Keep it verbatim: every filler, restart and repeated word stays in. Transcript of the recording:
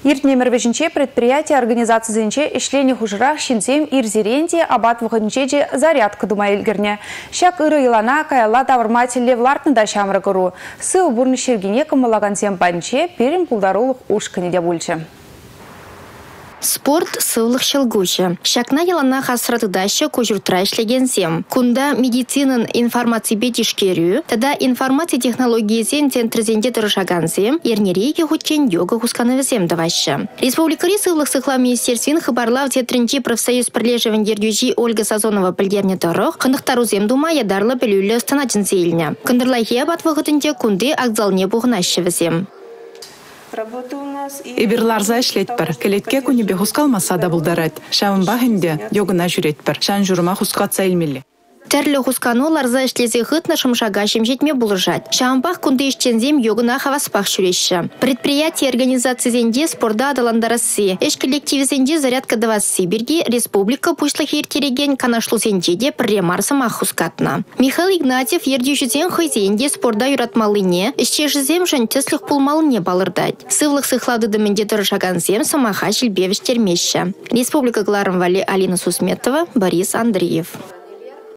Иртнемервежинче предприятие организации зенче ишлени хужрах шинсем ирзеренде абат выходничеде зарядка дума эльгерне. Шак ыры илана каяла таврматель левлартны да шамры кыру. Сы убурны шергене кымылаган сем панче перим пулдарулық ушканы де бульче. Спорт сывлық шелгуші. Шакна елана хасратыдашы көжіртра ішлегенсем. Кунда медицинын информация бетишкерю, тада информация технологиясен центрзенде тұрышагансем, ернерейге хутчен йога хусканывесем давашы. Республикари сывлық сықла министерствен хыбарлав тетринчи профсоюз прилежевен ергюжи Ольга Сазонова білдерне тұрық, қындықтарузем дума ядарлы білулі станачын сейіліне. Кындырлайхе бат вағытынде кунды акзалне бұғынашы весем. Иберларза ишлетпір. Келетке күнебе хускалмаса да бұлдарад. Шауын бағынде йогына жүретпір. Шан жұрыма хускатса илмелі. Тәрлі хускану ларза ішлезе ғытна шымшага шемжетме бұлыржад. Шампах күнді ішчензем йогына хаваспах шүреші. Предприятие организациясенде спорда адаландарасы. Эш коллективізенде зарядка давасы. Берге республика пушлық ертереген канашлусенде де премарсыма хускатна. Михаил Игнатьев ердюшізен хызенде спорда юратмалыне, ішчешізем жантеслық пулмалыне балырдад. Сывлық сықлады дымінде тұрышагансем самаха шілбевіш термеші. Республика Гларым Вали Алина Сусметова, Борис Андреев.